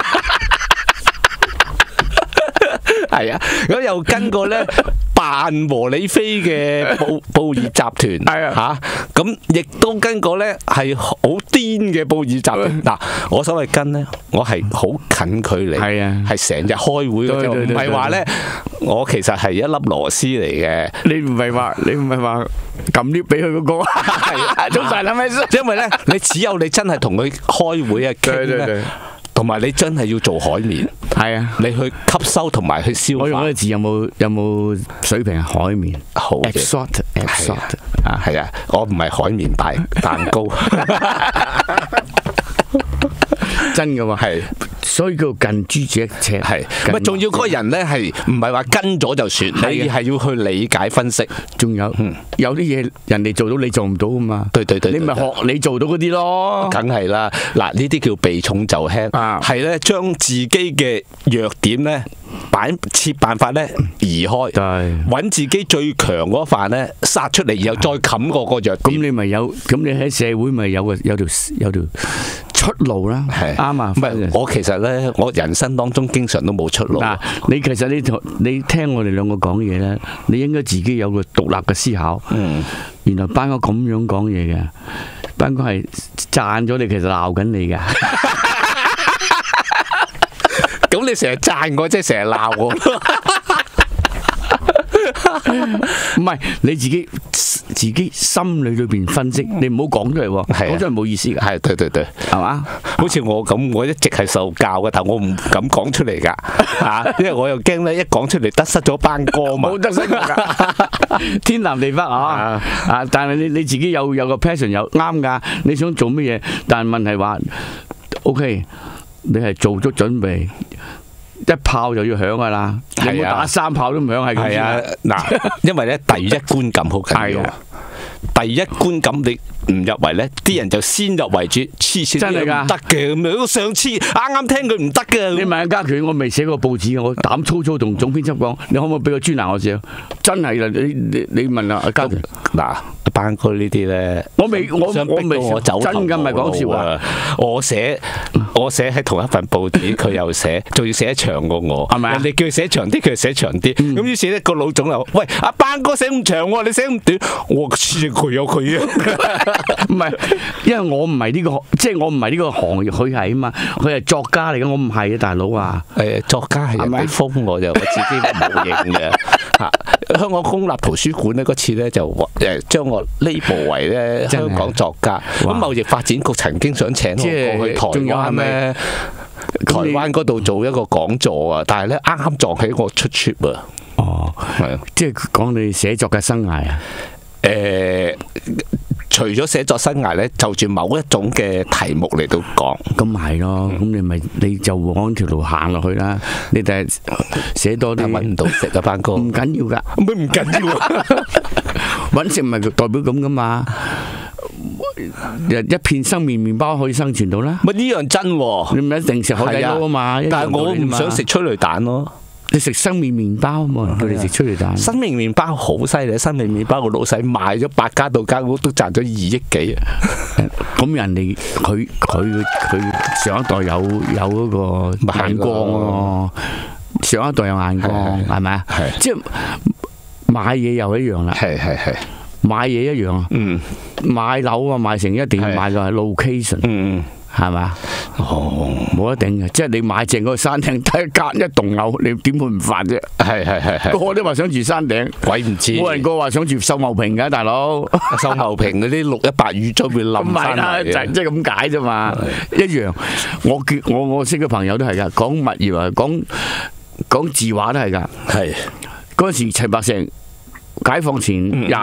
係啊，咁又跟過咧扮和理非嘅報業集團，係啊嚇，咁亦都跟過咧係好癲嘅報業集團。嗱，我所謂跟咧，我係好近距離，係啊，係成日開會嘅啫，唔係話咧，我其實係一粒螺絲嚟嘅。你唔係話撳 lift 俾佢嗰個，係啊，早晨係咪先？因為咧，你只有你真係同佢開會啊傾咧。同埋你真係要做海綿，係啊，你去吸收同埋去消化。我用嗰個字有冇水平？海綿好嘅 ，absorb 啊，係啊，我唔係海綿蛋糕，真嘅喎，係。所以叫近朱者赤，係咪？仲要嗰個人咧係唔係話跟咗就算？你係要去理解分析。仲有有啲嘢人哋做到你做唔到噶嘛？對，你咪學你做到嗰啲咯。梗係啦，嗱，呢啲叫避重就輕，係咧將自己嘅弱點咧設辦法咧移開，揾自己最強嗰範咧殺出嚟，然後再冚過個弱點。咁你咪有，咁你喺社會咪有條出路啦，係啱啊！唔係我其實咧，我人生當中經常都冇出路。嗱，你其實你聽我哋兩個講嘢咧，你應該自己有個獨立嘅思考。原來班哥咁樣講嘢嘅，班哥係讚咗你，其實鬧緊你㗎。咁你成日讚我，即係成日鬧我。唔係你自己心裏邊分析，你唔好講出嚟喎，講出嚟冇意思㗎。係對，係嘛？好似我咁，我一直係受教嘅，但我唔敢講出嚟㗎嚇，因為我又驚咧一講出嚟得失咗班哥嘛。冇得失㗎，天南地北啊！但係你自己有個 passion 又啱㗎，你想做乜嘢？但係問題話 OK， 你係做足準備。一炮就要響噶啦，你冇打3炮都唔響係咁先。嗱，因為咧第一觀感好緊要，第一觀感你唔入圍咧，啲人就先入為主，黐線真係㗎，唔得嘅咁樣。上次啱聽佢唔得嘅，你問阿家權，我未寫過報紙嘅，我膽粗粗同總編輯講，你可唔可以俾個專欄我寫？真係啦，你問阿家權嗱。班哥呢啲咧，我未走真㗎，唔係講笑話。我寫喺同一份報紙，佢又寫，仲要寫得長過我，係咪？人哋叫佢寫長啲，佢就寫長啲。咁於是咧個老總又喂，阿班哥寫咁長喎，你寫咁短，我黐佢有佢啊！ 唔係，因為我唔係呢個，即係我唔係呢個行業，佢係啊嘛，佢係作家嚟嘅，我唔係啊，大佬啊。 作家係人哋封我就我自己冇認嘅嚇。香港公立圖書館咧嗰次咧就將我label為咧香港作家。咁貿易發展局曾經想請我過去台灣咩？台灣嗰度做一個講座啊，但係咧啱啱撞起我出 trip 啊。 哦，係啊，即係講你寫作嘅生涯啊。 除咗寫作生涯咧，就住某一種嘅題目嚟到講， 咁係咯，咁你就往條路行落去啦。你第日寫多啲， 揾唔到食啊，班哥， 唔緊要噶， 咩唔緊要啊？ 揾食唔係代表咁噶嘛？一片生麵麵包可以生存到啦。 咪呢樣真喎， 你唔一定食海底撈啊嘛。 但係我唔想食催淚彈咯。 你食生命麵包冇人叫你食催淚彈。 生命麵包好犀利，生命麵包個老細賣咗8家到間屋都賺咗2億幾啊！ 咁人哋佢上一代有嗰個眼光咯，上一代有眼光係咪啊？係即係買嘢又一樣啦。係買嘢一樣啊。買樓啊，買成一定要買個 location。係嘛？哦，冇得頂嘅，即係你買正嗰個山頂，睇隔一棟樓，你點會唔煩啫？係，個個都話想住山頂，鬼唔知。冇人個話想住秀茂坪㗎，大佬。 秀茂坪嗰啲618雨災會冧翻嚟。 就即係咁解啫嘛，一樣。我識嘅朋友都係㗎，講物業啊，講字畫都係㗎。係嗰陣時齊白石解放前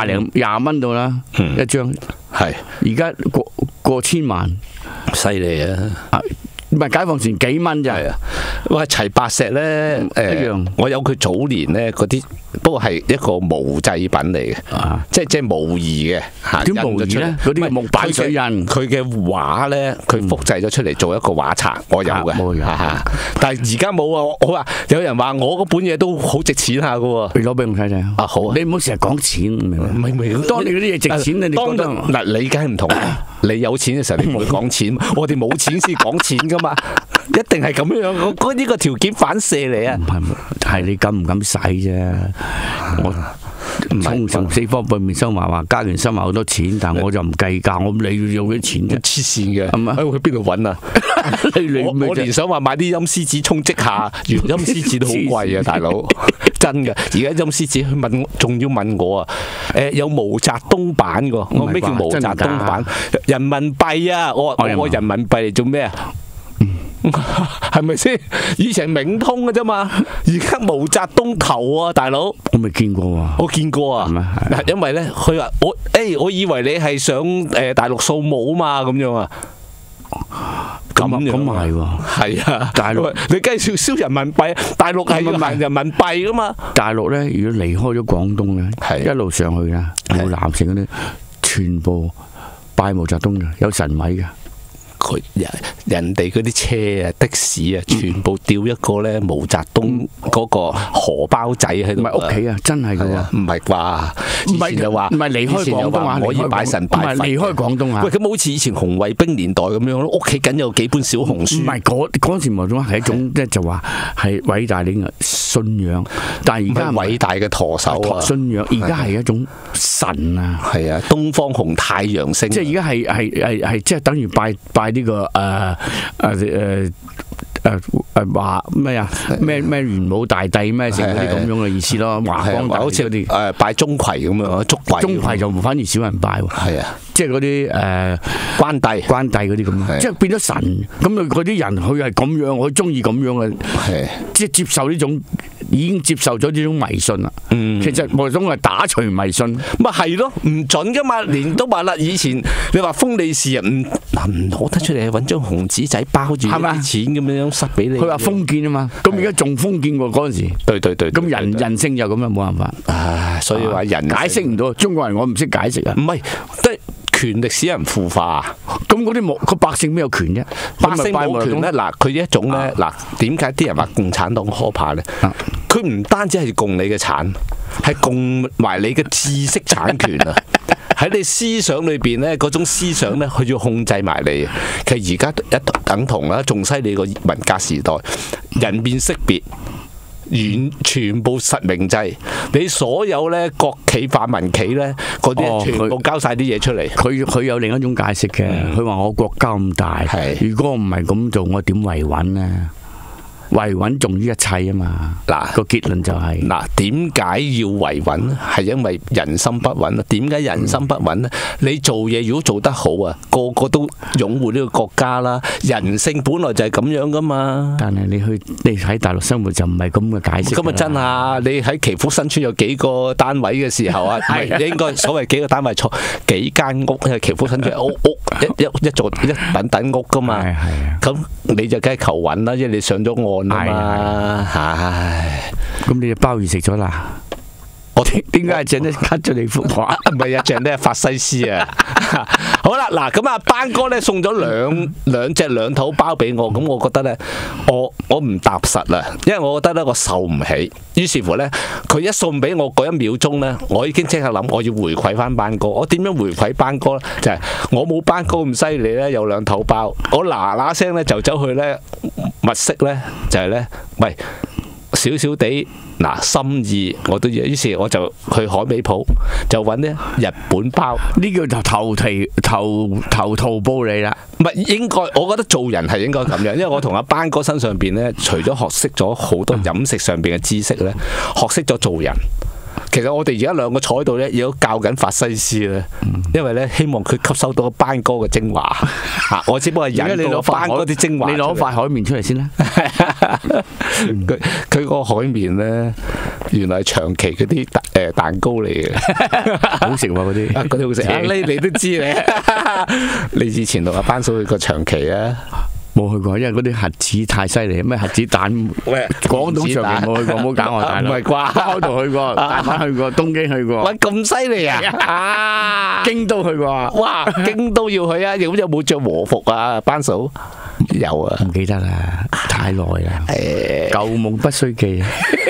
20蚊到啦，一張。係而家過千萬。犀利啊！唔係解放前幾蚊咋？係啊！哇，齊白石咧，一樣。我有佢早年咧嗰啲，不過係一個模製品嚟嘅，即係模擬嘅嚇。點模擬咧？嗰啲木板水印，佢嘅畫咧，佢複製咗出嚟做一個畫冊，我有嘅。但係而家冇啊！我話有人話我嗰本嘢都好值錢下嘅喎。你攞俾我睇睇啊！好啊！你唔好成日講錢，明？當你嗰啲嘢值錢，你覺得嗱，你梗係唔同。你有錢嘅時候，你唔會講錢。我哋冇錢先講錢噶嘛，一定係咁樣。我呢個條件反射嚟啊！係你敢唔敢使啫？我從4方背面收埋話家園收埋好多錢，但我就唔計價。我你要用啲錢啫，黐線嘅。係咪？去邊度揾啊？我連想話買啲陰司紙充積下，原陰司紙都好貴啊，大佬。真嘅，而家陰司紙佢問，仲要問我啊？有毛澤東版㗎，我咩叫毛澤東版？人民幣啊！我人民幣嚟做咩啊？係咪先？以前冥通嘅啫嘛，而家毛澤東頭啊，大佬。我未見過啊。我見過啊。嗱，因為咧，佢話我以為你係上大陸掃墓啊嘛，咁樣啊。咁係喎，係啊！大陸你梗係要燒人民幣，大陸係要行人民幣噶嘛？大陸咧，如果離開咗廣東咧，一路上去啦，冇南城嗰啲，全部拜毛澤東嘅，有神位嘅。佢人哋嗰啲車啊、的士啊，全部吊一個咧毛澤東嗰個荷包仔喺度。唔係屋企啊，真係㗎喎。唔係啩？以前就話唔係離開廣東啊，可以拜神拜佛。唔係離開廣東啊。喂，咁好似以前紅衛兵年代咁樣咯，屋企緊有幾本小紅書。唔係嗰陣時毛澤東係一種即係就話係偉大嘅信仰，但係而家偉大嘅舵手啊。信仰而家係一種神啊。係啊，東方紅太陽星。即係而家係即係等於拜呢個話咩啊？咩元武大帝咩成嗰啲咁樣嘅意思咯？華光大帝好似嗰啲拜鍾馗咁樣，鍾馗就反而少人拜喎。係啊，即係嗰啲關帝嗰啲咁，即係變咗神。咁嗰啲人佢係咁樣，佢中意咁樣嘅，即係接受呢種，已經接受咗呢種迷信啦。其實毛澤東係打除迷信，咪係咯，唔準噶嘛。連都話啦，以前你話封利是啊，唔攞得出嚟，揾張紅紙仔包住啲錢咁樣塞俾你。佢話封建啊嘛，咁而家仲封建過嗰陣時。對。咁人性就咁樣，冇辦法。唉，所以話人解釋唔到。中國人我唔識解釋啊。唔係，即係權力使人腐化。咁嗰啲冇個百姓邊有權啫？百姓冇權咧。嗱，佢一種咧，嗱，點解啲人話共產黨可怕咧？佢唔單止係共你嘅產，係共埋你嘅知識產權啊！喺你思想裏邊咧，嗰種思想咧，佢要控制埋你。其實而家等同啦，仲犀利過文革時代，人面識別。 全部實名制，你所有咧國企、泛民企咧嗰啲全部交晒啲嘢出嚟。 佢有另一種解釋嘅，佢話我國家咁大，如果我唔係咁做，我點維穩呢？維穩重於一切啊嘛！嗱，個結論就係點解要維穩咧？係因為人心不穩啊！點解人心不穩咧？你做嘢如果做得好啊，個個都擁護呢個國家啦。人性本來就係咁樣噶嘛。 但係你喺大陸生活就唔係咁嘅解釋。 咁啊真啊！你喺祈福新村有幾個單位嘅時候啊，應該所謂幾個單位錯幾間屋，因為祈福新村屋一座一等屋噶嘛。咁你就梗係求穩啦，因為你上咗岸。 咁你隻鮑魚食咗啦？我點解係鄭得 cut 咗你幅畫？ 唔係啊，鄭得係法西斯啊！好啦，嗱咁啊，班哥咧送咗兩隻兩頭包俾我，咁我覺得咧，我唔踏實啦，因為我覺得咧我受唔起。於是乎咧，佢一送俾我嗰一秒鐘咧，我已經即刻諗我要回饋翻班哥。我點樣回饋班哥咧？就係我冇班哥咁犀利咧，有兩頭包，我嗱聲咧就走去咧物色咧，就係咧，喂。少少地心意我都要，於是我就去海味鋪就揾啲日本包， 呢個就頭套報你啦。 唔係應該，我覺得做人係應該咁樣，因為我同阿班哥身上邊咧，除咗學識咗好多飲食上邊嘅知識咧，學識咗做人。其實我哋而家兩個坐喺度咧，亦都教緊法西斯咧，因為咧希望佢吸收到班哥嘅精華。我只不過引到班哥啲精華。 你攞塊海綿出嚟先啦。 佢個海綿咧，原來係長期嗰啲蛋糕嚟嘅， 好食喎嗰啲。 嗰啲好食。你都知你以前同阿班嫂去過長期啊？ 冇去過，因為嗰啲核子太犀利，咩核子彈？廣東上面冇去過，唔好搞我大佬。唔係啩？北海道去過，大阪去過，東京去過。 喂，咁犀利啊！ 京都去過。 哇，京都要去啊！有冇着和服啊？班嫂有啊？ 唔記得啦，太耐啦。舊夢不須記。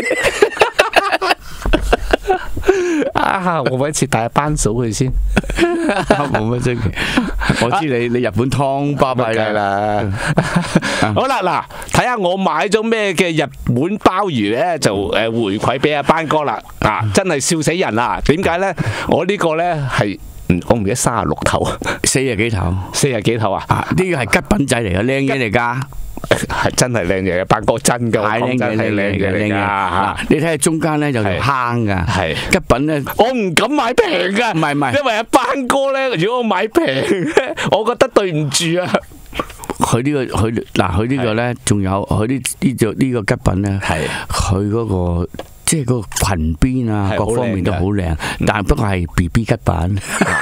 我搵次帶班嫂去先。 冇乜出奇，我知你日本湯巴閉啦。 好啦，嗱，睇下我買咗咩嘅日本鮑魚咧，就回饋俾阿班哥啦。真係笑死人啦！點解咧？我呢個咧係我唔記得36頭 ，40幾頭 ，40幾頭啊！ 呢個係吉品仔嚟嘅，靚嘢嚟噶。 係真係靚嘢嘅，班哥真㗎， 係靚嘢，靚嘢㗎。你睇下中間咧就條坑㗎，係吉品咧， 我唔敢買平㗎，唔係，因為阿班哥咧，如果我買平咧，我覺得對唔住啊。 佢呢個咧，仲有佢呢個吉品咧，係佢嗰個即係個裙邊啊，各方面都好靚，但係不過係 BB 吉品。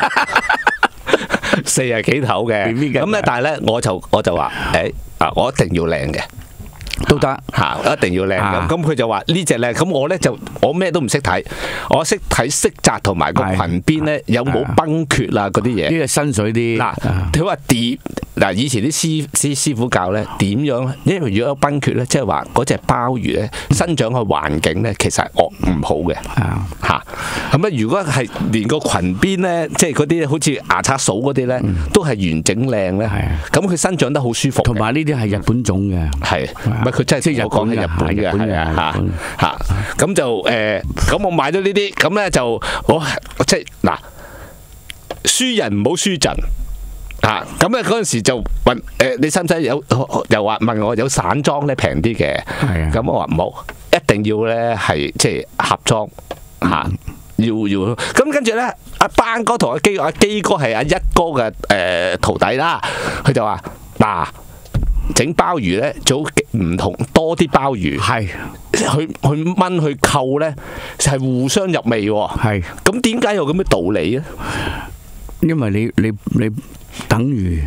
40幾頭嘅，咁咧，但係咧，我就話，我一定要靚嘅， 都得嚇，一定要靚嘅。咁佢就話呢隻靚，咁我咧我咩都唔識睇，我識睇色澤同埋個裙邊咧有冇崩缺啊嗰啲嘢。 呢個新水啲。 嗱，佢話點？嗱，以前啲師傅教咧點樣咧？因為如果有崩缺咧，即係話嗰隻鮑魚咧生長嘅環境咧，其實係唔好嘅嚇。咁啊，如果係連個裙邊咧，即係嗰啲好似牙刷掃嗰啲咧，都係完整靚咧，咁佢生長得好舒服。 同埋呢啲係日本種嘅， 係唔係佢真係即係我講係日本嘅嚇。咁就咁我買咗呢啲，咁咧就我即係嗱，輸人唔好輸陣。咁咧嗰陣時就問你使唔使又話問我有散裝咧平啲嘅？咁我話冇，一定要咧係即係盒裝要。咁跟住咧，阿班哥同阿基哥係阿一哥嘅徒弟啦，佢就話嗱，整鮑魚咧做唔同多啲鮑魚，係去炆去扣咧係互相入味喎。係咁點解有咁嘅道理咧？ 因為你等於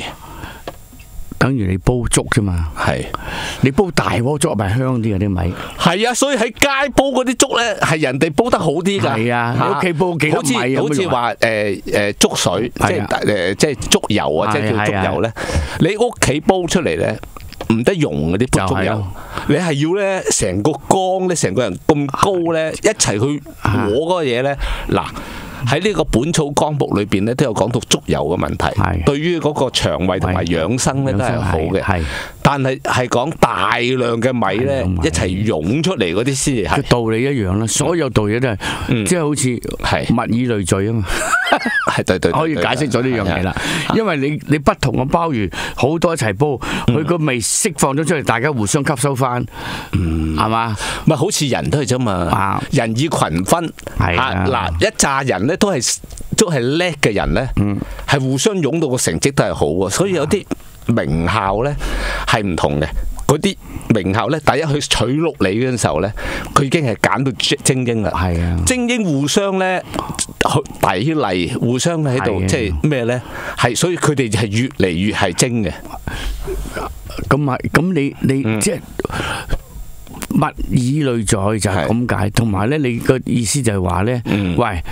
你煲粥啫嘛，係你煲大鍋粥咪香啲啊啲米，係啊，所以喺街煲嗰啲粥咧係人哋煲得好啲㗎，係啊，你屋企煲幾多米好似話粥水，即係粥油啊，即係叫粥油咧，你屋企煲出嚟咧唔得用嗰啲粥油，你係要咧成個缸咧，成個人咁高咧一齊去攞嗰個嘢咧嗱。 喺呢個《本草綱目》裏邊咧都有講到足油嘅問題，對於嗰個腸胃同埋養生咧都係好嘅。但係講大量嘅米咧一齊湧出嚟嗰啲先係道理一樣啦，所有道理都係即係好似物以類聚啊嘛。 係對， 可以解釋咗呢樣嘢啦。因為你不同嘅鮑魚好多一齊煲，佢個味釋放咗出嚟，大家互相吸收翻，係嘛？ 咪好似人都係啫嘛，人以群分。嗱，一紮人咧都係叻嘅人咧，係互相擁到個成績都係好喎。所以有啲名校咧係唔同嘅。嗰啲名校咧，第一去取錄你嗰陣時候咧，佢已經係揀到精英啦。係啊，精英互相咧砥礪，互相喺度即係咩咧？係，所以佢哋係越嚟越係精嘅。 咁你即係物以類聚就係咁解。同埋咧，你個意思就係話咧，喂，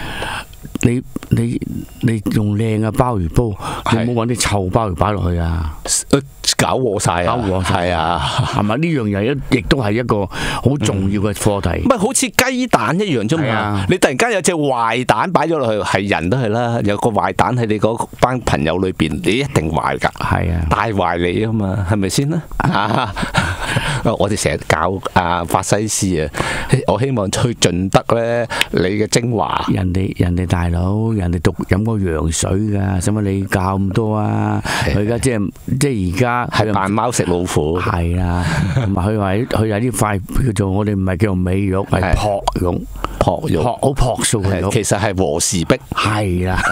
你用靚嘅鮑魚煲，你唔好揾啲臭鮑魚擺落去啊！ 搞和晒啊！係啊， 係咪呢樣嘢亦都係一個好重要嘅課題？ 唔係好似雞蛋一樣啫嘛！你突然間有隻壞蛋擺咗落去，係人都係啦。有個壞蛋喺你嗰班朋友裏邊，你一定壞㗎。係啊，帶壞你啊嘛，係咪先啦？我哋成日教法西斯啊，我希望去盡得咧你嘅精華。人哋大佬，人哋飲過羊水㗎，使乜你教咁多啊？佢而家即係而家。 係扮貓食老虎， 係啦，同埋佢有呢塊叫做我哋唔係叫做美肉，係璞肉，好樸素嘅肉， 其實係和氏璧， 係啦，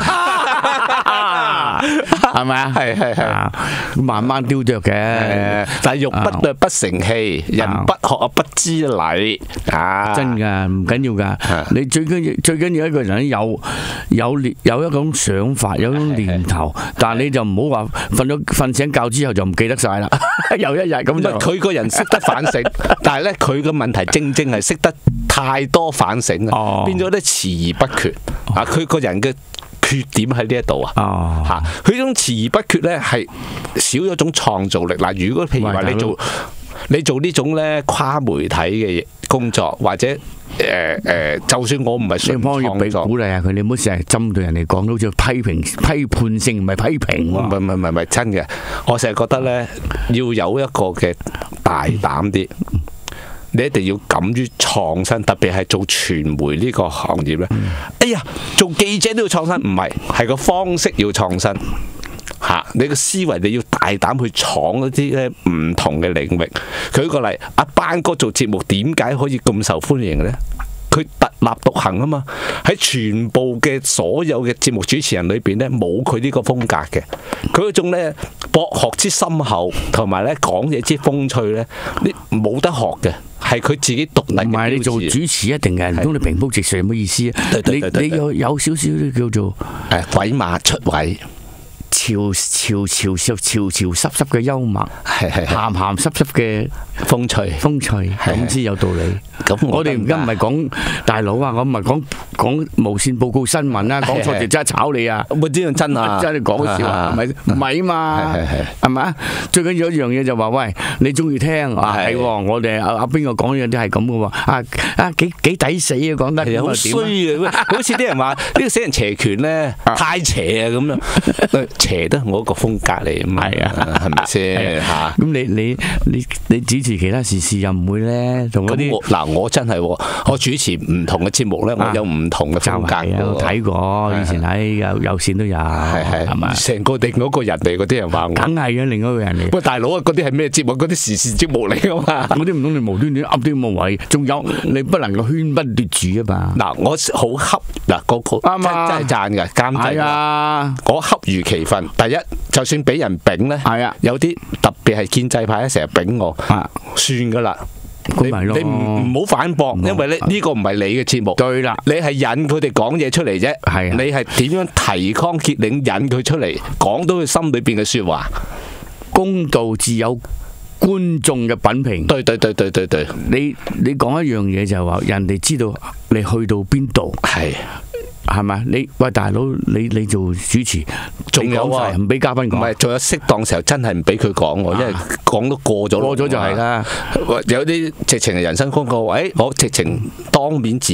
係咪啊？係，慢慢雕琢嘅， 但係欲不成器，人不學不知禮啊！ 真㗎，唔緊要㗎，你最緊要一個人有一種想法，有一種念頭，但係你就唔好話瞓醒覺之後就唔記得晒啦，又一日咁就。 佢個人識得反省，但係咧佢個問題正係識得太多反省啊，變咗咧遲而不決啊！佢個人嘅缺點喺呢一度啊，嚇佢種遲而不決咧係少咗種創造力。嗱，如果譬如話你做呢種咧跨媒體嘅工作，或者就算我唔係純創作， 鼓勵下佢，你唔好成日針對人哋講到好似批判性，唔係批評喎。 唔係真嘅，我成日覺得咧要有一個嘅大膽啲。你一定要敢於創新，特別係做傳媒呢個行業咧。哎呀，做記者都要創新，唔係個方式要創新嚇。你個思維你要大膽去闖一啲咧唔同嘅領域。舉個例，阿班哥做節目點解可以咁受歡迎呢？佢特立獨行啊嘛，喺全部嘅所有嘅節目主持人裏邊咧，冇佢呢個風格嘅。佢嗰種咧博學之深厚，同埋咧講嘢之風趣咧，你冇得學嘅。係佢自己獨立嘅。 唔係你做主持一定嘅，唔通你平鋪直敘有乜意思啊？你有少少叫做鬼馬出位。 潮濕濕嘅幽默，鹹濕濕嘅風趣，咁先有道理。咁我哋而家唔係講大佬啊，我唔係講無線報告新聞啊，講錯就真係炒你啊！ 我知樣真啊， 真係講笑啊，唔係啊嘛，係咪啊？最緊要一樣嘢就話，喂，你中意聽啊？係喎，我哋阿邊個講嘢都係咁嘅喎，幾抵死啊！講得好衰啊！好似啲人話呢個死人邪拳咧，太邪啊咁樣。邪都係我一個風格嚟，咁係啊，係咪先嚇？ 咁你主持其他時事又唔會咧？同嗰啲嗱，我真係我主持唔同嘅節目咧，我有唔同嘅風格。 我睇過，以前喺有線都有，係咪？ 成個另外一個人嚟，嗰啲人話我， 梗係嘅，另外一個人嚟。 喂，大佬啊，嗰啲係咩節目？嗰啲時事節目嚟㗎嘛？ 嗰啲唔通你無端端噏啲咁嘅位？仲有你不能夠喧賓奪主啊嘛！ 嗱，我好恰嗱嗰個真係讚嘅監製啊！我恰如其分。第一，就算俾人丙咧，有啲特別係建制派咧，成日丙我，算噶啦。你唔好反駁，因為咧呢個唔係你嘅節目。對啦，你係引佢哋講嘢出嚟啫。係，你係點樣提綱挈領引佢出嚟，講到佢心裏邊嘅説話？ 公道自有觀眾嘅品評。 對。 你講一樣嘢就係話，人哋知道你去到邊度。係咪？喂大佬，你做主持， 仲有啊？ 唔俾嘉賓講， 唔係，仲有適當時候真係唔俾佢講喎，因為講都過咗。過咗就係啦。 有啲直情係人身攻擊，我直情當面指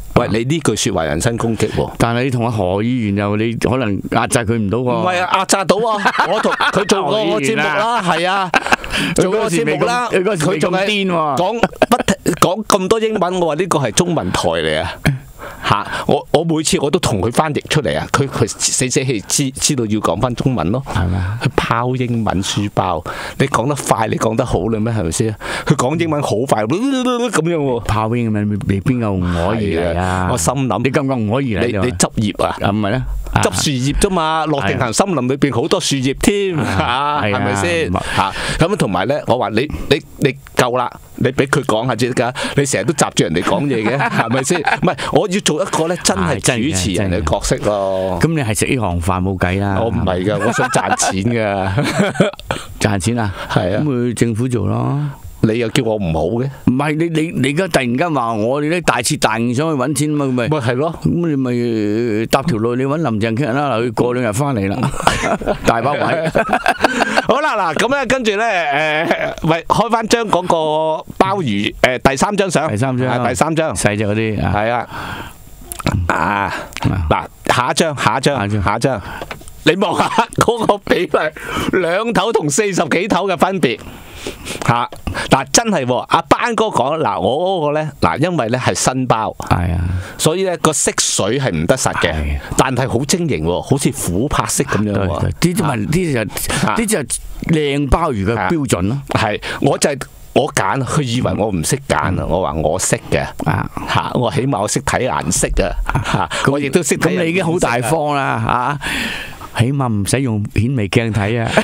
喂，你呢句説話人身攻擊喎！但係你同阿何議員又你可能壓制佢唔到喎。 唔係啊，壓制到啊！我同佢做過我節目啦，係啊，做過節目啦。佢仲係講咁多英文，我話呢個係中文台嚟啊！嚇！我每次我都同佢翻譯出嚟啊！佢死氣知道要講翻中文咯，係咪？佢拋英文書包，你講得快，你講得好啦咩？係咪先？佢講英文好快，咁樣喎。 拋英文你邊個可以嚟啊？ 我心諗你咁唔可以嚟？你執葉啊？ 唔係咧， 執樹葉啫嘛。樂定行森林裏邊好多樹葉添嚇，係咪先？嚇咁同埋咧，我話你夠啦，你俾佢講下先㗎。你成日都閘住人哋講嘢嘅，係咪先？唔係，我要做一個咧真係主持人嘅角色咯。 咁你係食呢行飯冇計啦。 我唔係㗎，我想賺錢㗎。 賺錢啊？係啊。咁咪政府做咯。 你又叫我唔好嘅？ 唔係你而家突然間話我哋咧大徹大悟想去揾錢咪係咯？ 咁你咪搭條路你揾林鄭傾啦，佢過2日翻嚟啦，大把位。 好啦，嗱咁咧，跟住咧喂，開翻張嗰個鮑魚第3張相，第三張細隻嗰啲係啊嗱，下一張，你望下嗰個比例，2頭同40幾頭嘅分別嚇。嗱真係喎，阿班哥講嗱，我嗰個咧嗱，因為咧係新包，係啊，所以咧個色水係唔得實嘅，但係好晶瑩喎，好似琥珀色咁樣喎。呢就靚鮑魚嘅標準咯。係，我揀，佢以為我唔識揀啊，我話我識嘅嚇，我起碼我識睇顏色啊嚇，我亦都識睇。 咁你已經好大方啦嚇，起碼唔使用顯微鏡睇啊。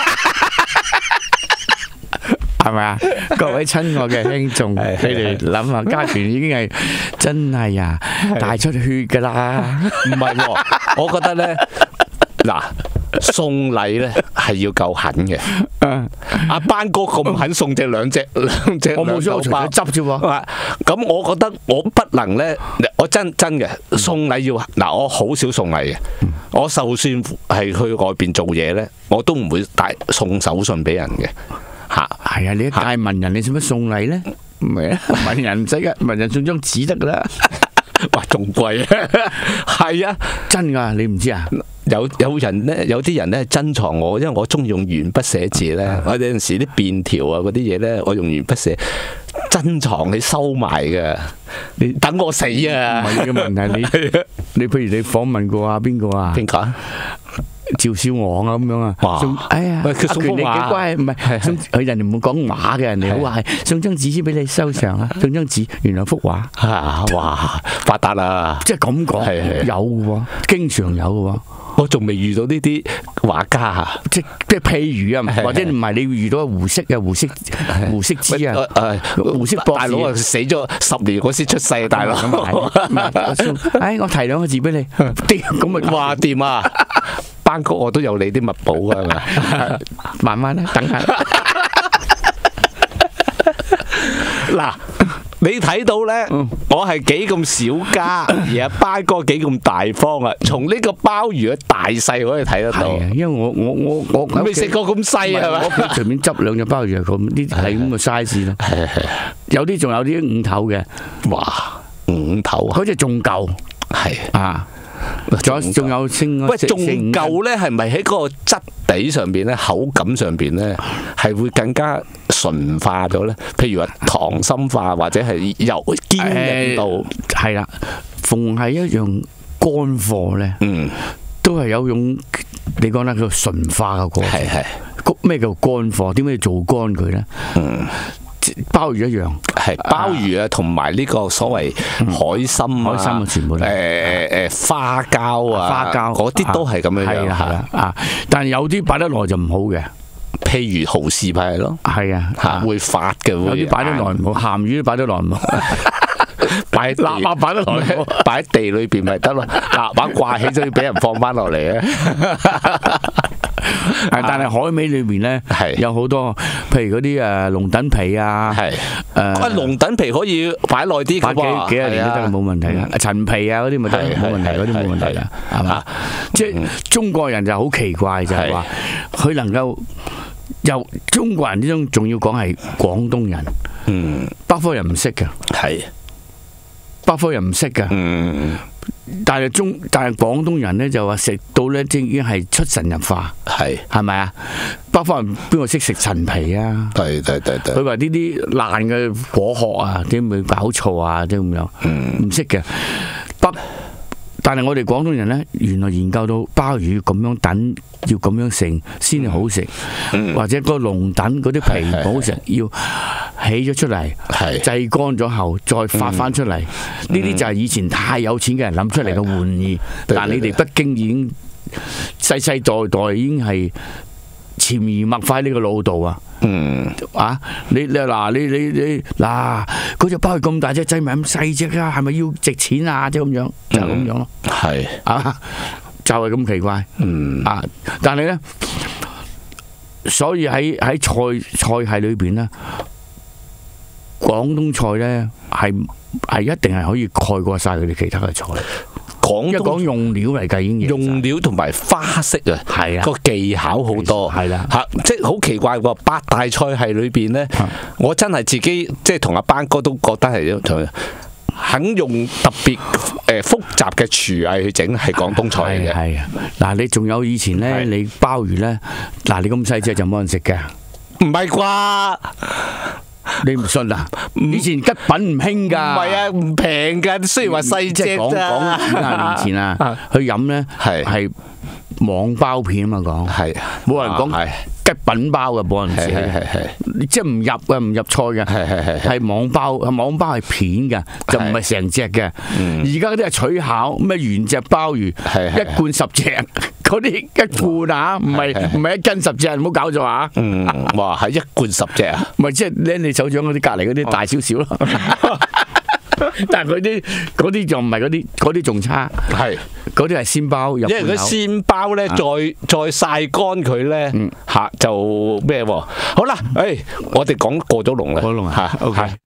係咪啊？各位親愛嘅聽眾，你哋諗下，家權已經係真係啊大出血噶啦。 唔係喎，我覺得咧嗱，送禮咧係要夠狠嘅。阿班哥咁狠送兩隻我冇想我隨佢執啫喎。 咁我覺得我不能咧，我真嘅送禮要嗱，我好少送禮嘅。我就算係去外邊做嘢咧，我都唔會送手信俾人嘅。 係啊！你一介文人，你使乜送禮咧？唔係啊，文人唔使噶，文人送張紙得噶啦。 哇，仲貴啊！係啊， 真噶，你唔知啊？ 有人咧，有啲人咧珍藏我，因為我中意用鉛筆寫字咧。我有陣時啲便條啊嗰啲嘢咧，我用鉛筆寫，珍藏你收埋嘅。你等我死啊！ 唔係呢個問題，你譬如你訪問過啊邊個啊？ 邊個啊？ 趙少昂啊咁樣啊，哎呀， 佢送幅畫， 幾乖，唔係佢人哋唔會講畫嘅，人哋好話係送張紙先俾你收藏啊，送張紙原來幅畫哇發達啦！ 即係咁講，有嘅喎，經常有嘅喎。 我仲未遇到呢啲畫家啊， 即係譬如啊，或者唔係你遇到胡適啊，胡適之啊，胡適博士大佬啊死咗10年，我先出世，大佬。 我提2個字俾你，咁咪話掂啊！班哥我都有你啲墨寶㗎，係咪？ 慢慢啦，等下。 嗱，你睇到咧，我係幾咁小家，而阿班哥幾咁大方啊！從呢個鮑魚嘅大細可以睇得到。 因為我未食過咁細係咪？ 我隨便執2隻鮑魚咁，呢係咁嘅 size 咯。有啲仲有啲5頭嘅。 哇，5頭啊！ 嗰隻仲舊。係啊。仲有升喂，仲夠咧？係咪喺嗰個質地上邊咧、口感上邊咧，係會更加純化咗咧？譬如話溏心化或者係油堅韌度， 係啦。逢係一樣乾貨咧，都係有種你講得叫純化嘅過程。係咩叫乾貨？點解要做乾佢咧？鮑魚一樣， 係鮑魚啊，同埋呢個所謂海參啊， 全部花膠嗰啲都係咁樣樣嚇。 但係有啲擺得耐就唔好嘅， 譬如蠔豉係咯， 係啊， 會發嘅， 有啲擺得耐唔好，鹹魚都擺得耐唔好。 擺臘鴨擺得耐，擺喺地裏邊咪得咯。臘鴨掛起咗要俾人放翻落嚟啊！ 但係海味裏面咧，有好多，譬如嗰啲龍躉皮啊， 龍躉皮可以擺耐啲嘅喎， 幾廿年都得，冇問題嘅。陳皮啊嗰啲咪得，冇問題，嗰啲冇問題嘅，係嘛？即係中國人就好奇怪，就係話佢能夠由中國人呢種，仲要講係廣東人，北方人唔識嘅， 係。北北方人唔識㗎。但係廣東人咧就話食到咧，即已經係出神入化，係咪啊？北方人邊個識食陳皮啊？對。佢話呢啲爛嘅果殼啊，點會搞錯啊？即咁樣，唔識嘅。但係我哋廣東人咧，原來研究到鮑魚咁樣等，要咁樣食先至好食，或者個龍躉嗰啲皮唔好食，要起咗出嚟，製乾咗後再發翻出嚟。呢啲就係以前太有錢嘅人諗出嚟嘅玩意，但你哋北京已經世世代代已經係潛移默化呢個腦度啊！你嗱嗰隻鮑魚咁大隻，製埋咁細隻啊，係咪要值錢啊？即係咁樣，就係咁樣咯。就係咁奇怪。但係咧，所以喺菜系裏邊咧，廣東菜咧係一定係可以蓋過晒佢哋其他嘅菜。一講用料嚟計，已經用料同埋花式啊，個技巧好多，即係好奇怪喎！八大菜系裏邊咧，我真係自己即係同阿班哥都覺得係肯用特別複雜嘅廚藝去整係廣東菜嘅。 係啊，嗱，你仲有以前咧，你鮑魚咧，嗱，你咁細隻就冇人食嘅， 唔係啩？ 你唔信啊？以前吉品唔興噶， 唔係啊，唔平噶。雖然話細隻講幾廿年前啊，去飲咧係網包片啊嘛，講冇人講吉品包嘅，冇人食，即係唔入菜嘅，係網包，網包係片嘅，就唔係成隻嘅。而家嗰啲係取巧，咩原隻鮑魚一罐10隻。嗰啲一罐啊，唔係1斤10隻，唔好搞錯啊！ 哇，係1罐10隻啊！ 咪即係拎你手掌嗰啲隔離嗰啲大少少咯。但係嗰啲就唔係嗰啲仲差，嗰啲係鮮包入。因為佢鮮包咧，再曬乾佢咧，就咩喎？好啦，我哋講過咗龍啦， OK。